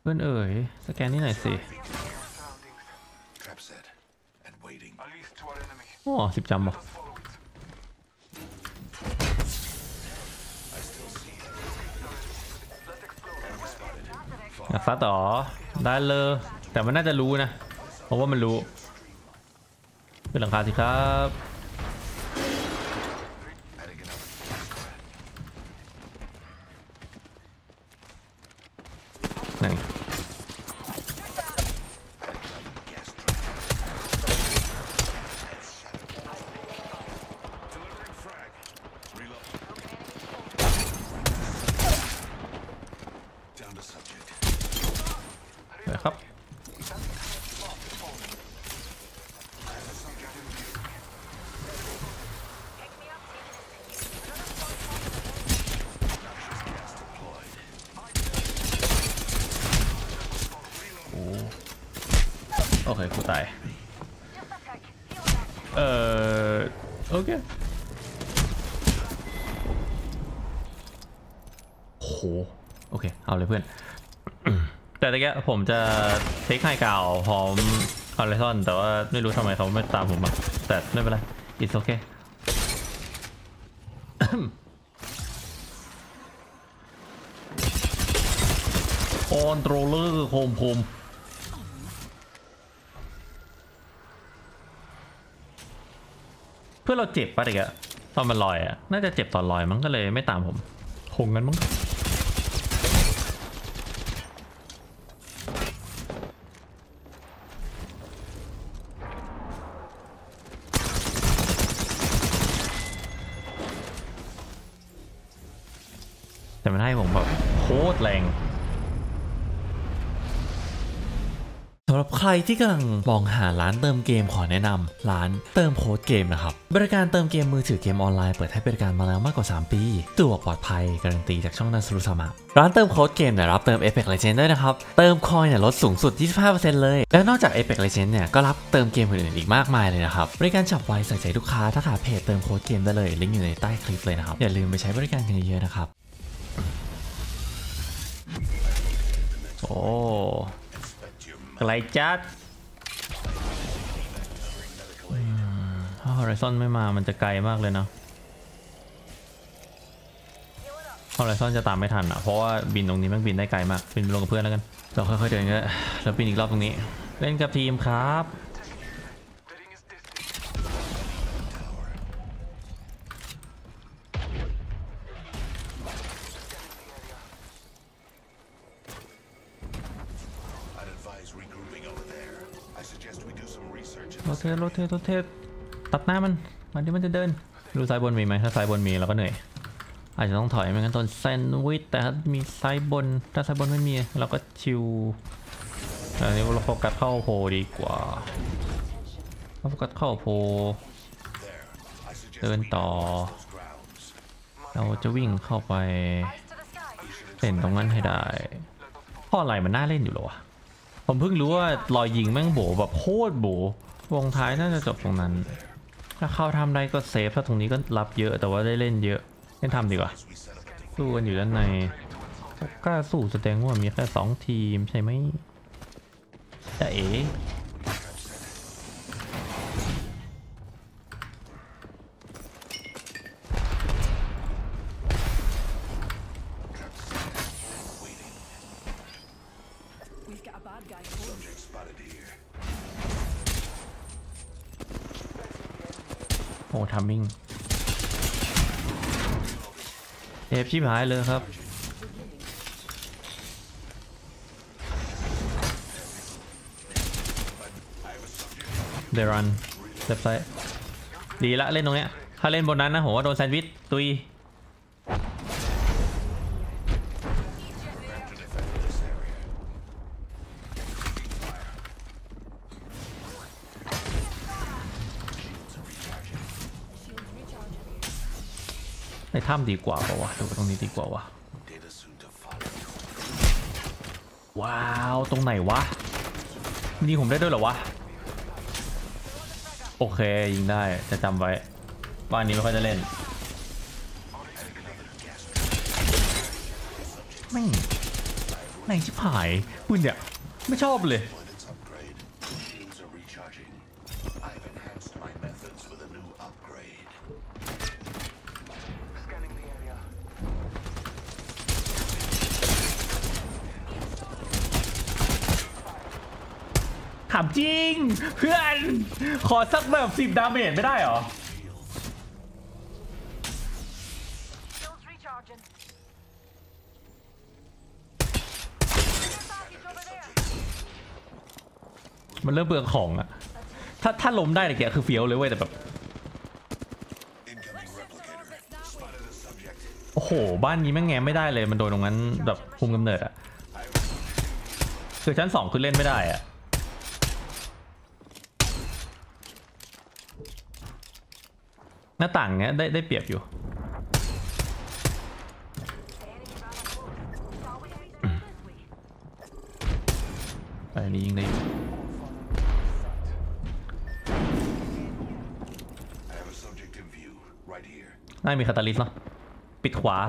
พื่อนเอ๋ยสแกนนี่หน่อยสิโอ้10 จำบ่อยากซัดต่อได้เลยแต่มันน่าจะรู้นะเพราะว่ามันรู้เป็นหลังคาสิครับนั่นครับโอเคกูตายโอเคโหโอเคเอาเลยเพื่อน แต่ตะกี้ผมจะเทคไฮกราวพร้อมฮอริซอนแต่ว่าไม่รู้ทำไมเขาไม่ตามผมมาแต่ไม่เป็นไร it's okay คอนโทรลเลอร์โฮมผมเพื่อเราเจ็บปะตะกี้ตอนมันลอยอ่ะน่าจะเจ็บตอนลอยมั้งก็เลยไม่ตามผมคงงั้นมั้งแต่มันให้ผมแบบโคตรแรงสำหรับใครที่กำลังมองหาร้านเติมเกมขอแนะนำร้านเติมโค้ดเกมนะครับบริการเติมเกมมือถือเกมออนไลน์เปิดให้บริการมาแล้วมากกว่า3 ปีสะดวกปลอดภัยการันตีจากช่องนันสรุสามะร้านเติมโค้ดเกมเนี่ยรับเติม Apex Legends ด้วยนะครับเติมคอยเนี่ยลดสูงสุด 25% เลยและนอกจาก Apex Legends เนี่ยก็รับเติมเกมอื่นๆอีกมากมายเลยนะครับบริการฉับไวใส่ใจลูกค้าถ้าขาเพจเติมโค้ดเกมได้เลยลิงก์อยู่ในใต้คลิปเลยนะครับอย่าลืมไปใช้บริการกันเยอะๆนะครับโอ้ไกลจัดถ้า Horizon ไม่มามันจะไกลมากเลยนะ Horizon จะตามไม่ทันอ่ะเพราะว่าบินตรงนี้มันบินได้ไกลมากบินลงกับเพื่อนแล้วกันเราค่อยๆเดินกันแล้วบินอีกรอบตรงนี้เล่นกับทีมครับโรเทตตัดหน้ามันที่มันจะเดินดูซ้ายบนมีไหมถ้าซ้ายบนมีเราก็เหนื่อยอาจจะต้องถอยไม่งั้นตอนแซนด์วิชแต่ถ้ามีซ้ายบนถ้าซ้ายบนไม่มีเราก็ชิวอันนี้เราโฟกัสเข้าโพดีกว่าโฟกัสเข้าโพเดินต่อเราจะวิ่งเข้าไปเล่นตรงนั้นให้ได้เพราะอะไรมันน่าเล่นอยู่หรอวะผมเพิ่งรู้ว่ารอยยิงแม่งโบแบบโคตรโบวงท้ายน่าจะจบตรงนั้นถ้าเข้าทำได้ก็เซฟถ้าตรงนี้ก็รับเยอะแต่ว่าได้เล่นเยอะเล่นทำดีกว่าสู้กันอยู่ด้านในกล้าสู้แสดงว่ามีแค่2 ทีมใช่ไหมจะเอ๋โอ้ทัมมิ่งเอฟชิบหายเลยครับเดรันเว็บไซต์ดีละเล่นตรงเนี้ยถ้าเล่นบนนั้นนะผมว่าโดนแซนด์วิชตุยในถ้ำดีกว่าป่าวะดูตรงนี้ดีกว่าวะว้าวตรงไหนวะยิงผมได้ด้วยเหรอวะโอเคยิงได้จะจำไว้บ้านนี้ไม่ค่อยจะเล่นแม่งแรงชิบหายปืนเนี่ยไม่ชอบเลยถามจริงเพื่อนขอสักแบบ10 ดาเมจไม่ได้หรอมันเริ่มเบื่อของอะถ้าล้มได้เนี่ยคือเฟี้ยวเลยเว้ยแต่แบบโอ้โหบ้านนี้แม่งแง้มไม่ได้เลยมันโดนตรงนั้นแบบคุมกำเนิดอะคือชั้น2คือเล่นไม่ได้อะหน้าต่างเนี้ยได้เปรียบอยู่อันนี้ยิงได้อยู่น่ามีคาตาลิสเนาะปิดขวา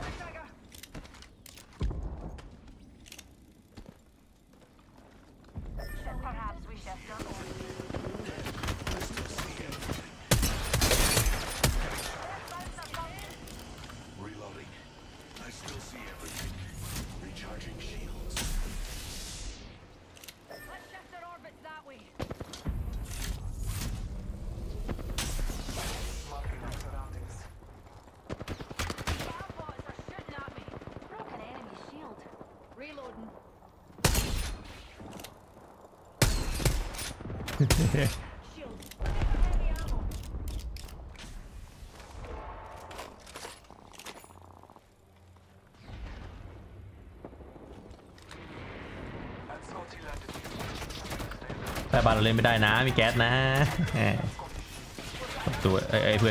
แต่บ้านเราเล่นไม่ได้นะมีแก๊สนะตัวไอ้เพื่อน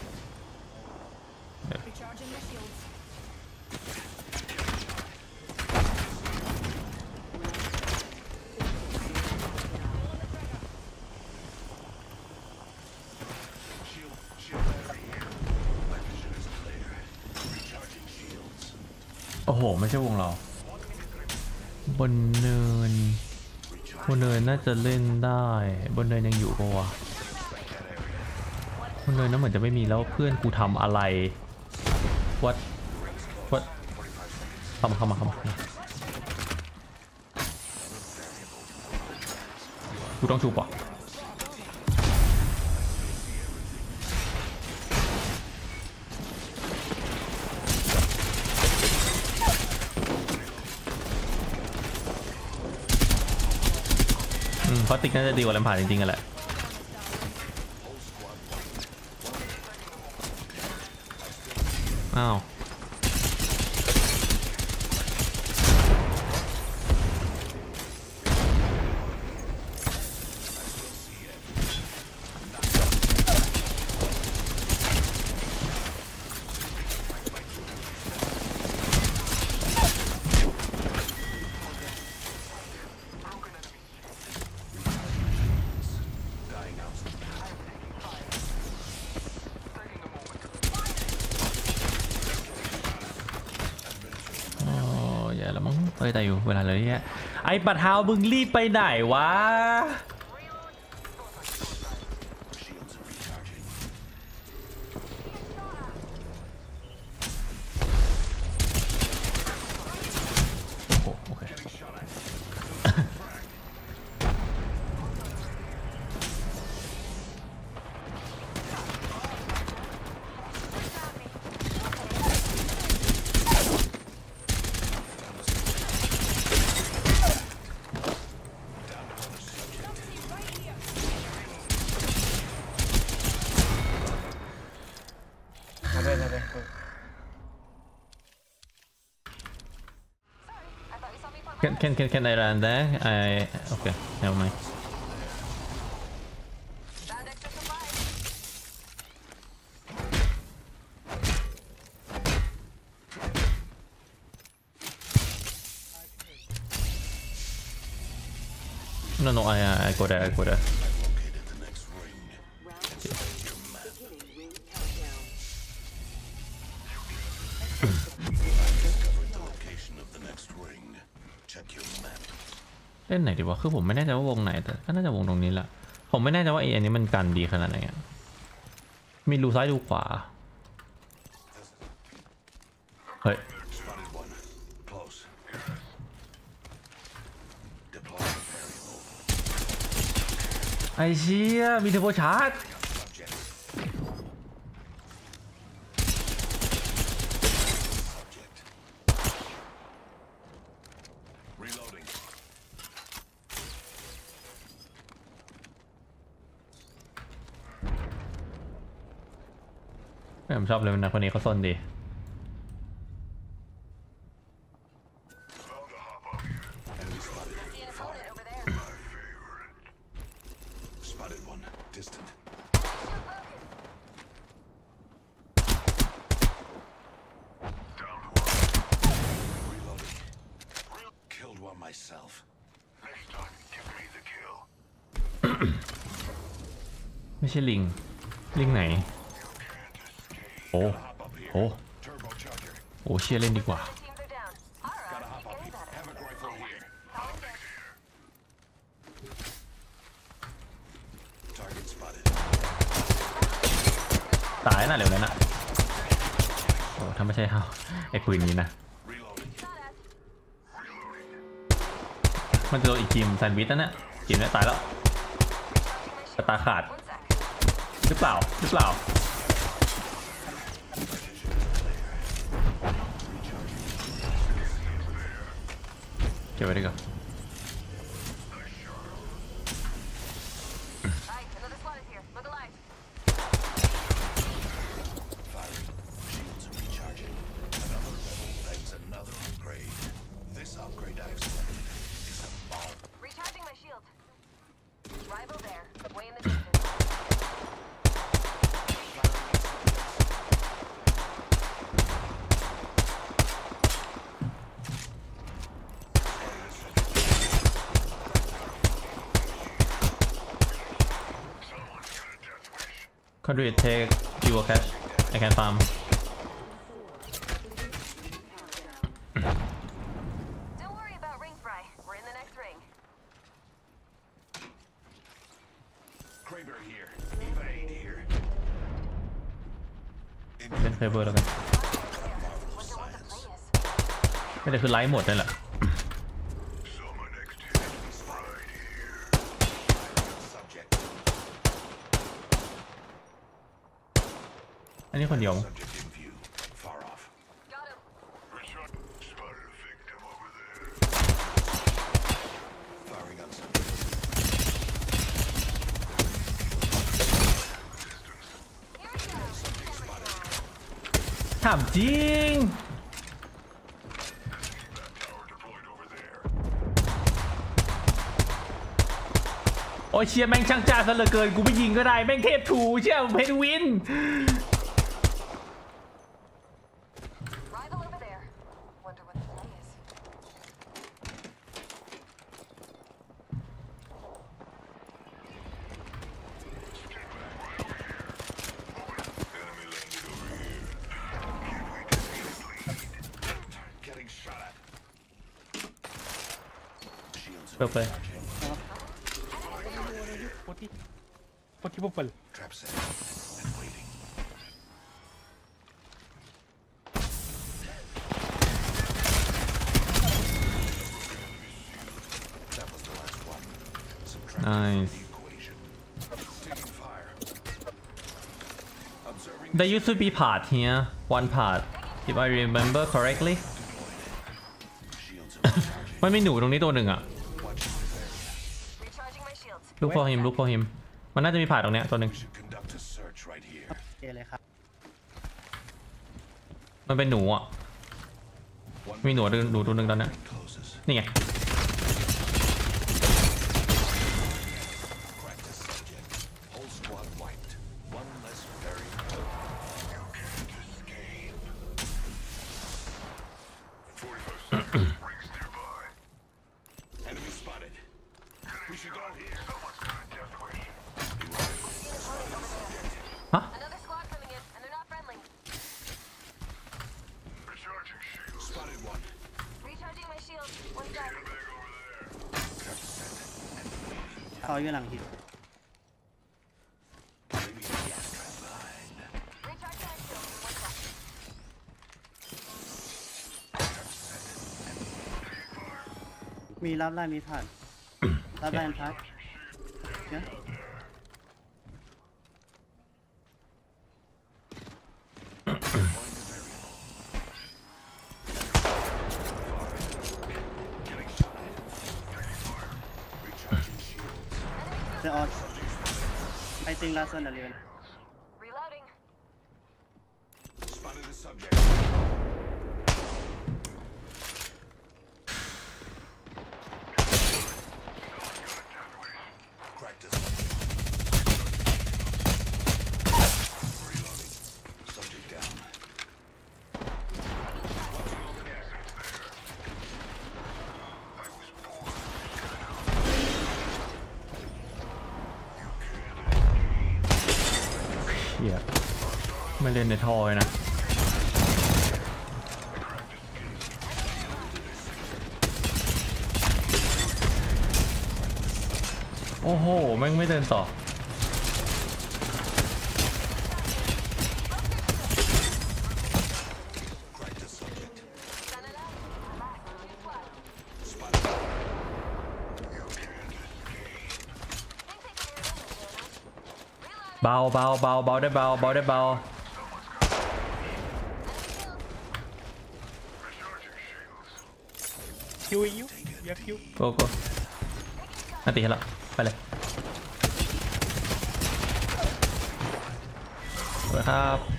โอ้โหไม่ใช่วงเราบนเนินน่าจะเล่นได้บนเนินยังอยู่ปะวะบนเนินนั้นเหมือนจะไม่มีแล้วเพื่อนกูทำอะไรวัดเข้ามากูต้องชูปะเพราะติ๊กน่าจะดีกว่าแลมพาร์ดจริงๆกันแหละอ้าวแล้วมั้งแต่อยู่เวลาเลยเนี่ยไอ้ปัดเท้ามึงรีบไปไหนวะโอเคCan I run there? Okay, never mind. No, I go there. เล่นไหนดีวะคือผมไม่แน่ใจว่าวงไหนแต่ก็น่าจะวงตรงนี้แหละผมไม่แน่ใจว่าอันนี้มันกันดีขนาดไหนอ่ะมีรูซ้ายรูขวาเฮ้ยไอ้เชี่ยมีเทอร์โบชาร์จผมชอบเลยนะคนนี้เขาซนดีไม่ใช่ลิงไหนโอ้เชี่ยเล่นดีกว่าตายน่ะเร็วนั้นน่ะโอ้ถ้าไม่ใช่เฮาไอ้ปืนนี้นะมันจะโดนอีกทีมแซนด์วิชนั่นน่ะทีมนี้ตายแล้วตาขาดหรือเปล่าเก็บไว้ดีกว่าConduit take your cash I can farm Don't worry about ring fry. We're in the next ring. Kraber here. Eva 8 here. เป็นเคเบิลแล้วกัน Wonder what the play is. ไม่ได้คือไลฟ์หมดนั่นแหละอันนี้คนเดียว Subject in view. Far off. Got him. Spotted a victim over there. Firing on subject. ถามจริง Tower deployed over there. โอ้ยเชียแม่งช่างจ้าซะเหลือเกินกูไม่ยิงก็ได้แม่งเทพถูเชี่ยเพนวิน Rival over there. Wonder what the play is. Enemy landed over here. Getting shot at. Shields เปิดไป 40 people. trap set and waiting. That was the last one. Subtract Nice. the equation. Taking fire. Observing There used to be part here one part if I remember correctly shields are recharging. มันมีหนูตรงนี้ตัวหนึ่งอะ Watching this area. Recharging my shields. look for him มันน่าจะมีผ่าตรงเนี้ยตัวหนึ่ง We should conduct a search right here. เจอเลยครับมันเป็นหนูอ่ะ One มีหนูตัวหนึ่งตอนเนี้ย closes. นี่ไง Crack the subject. Whole squad wiped. One less variant. You can't escape. 45 seconds. Rings nearby. Enemy spotted. We should go here. Someone's got a death wish. Another squad coming in, and they're not friendly. Recharging shield. Spotted one. Recharging my shields. One sec. Back over there. Trap เขาอยู่หลังหิน Recharge that shield. One sec. มีรับไล่มีผ่าน รับไล่พัดเนี่ย The odds. I think last one alone. Reloading. Spotted the subject. Cracked this. Reloading. Subject down. Watching over there. เหี้ยไม่เล่นในท่อเลยนะโอ้โหแม่งไม่เดินต่อเบาเบาเบาเบาได้เบาเบาได้เบาคิวยูอย่าคิวโกโก้อันตีให้ละไปเลยสวัสดีครับ